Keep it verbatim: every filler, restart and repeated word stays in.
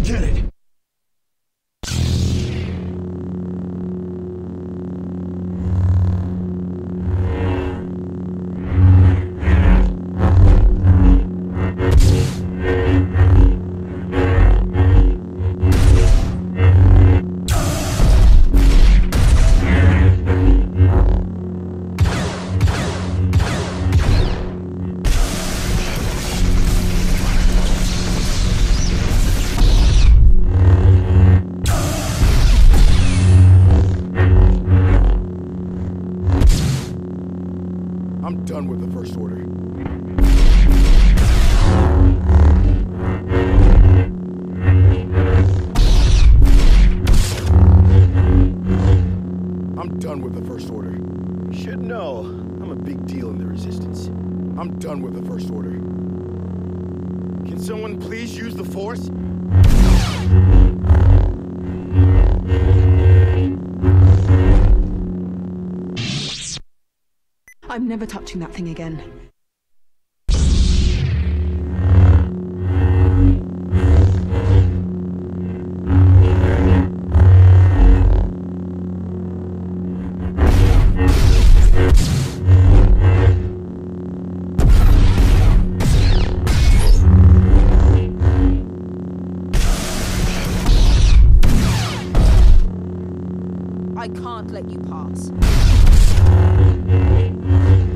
Get it! I'm done with the First Order. I'm done with the First Order. You should know, I'm a big deal in the Resistance. I'm done with the First Order. Can someone please use the Force? I'm never touching that thing again. I can't let you pass.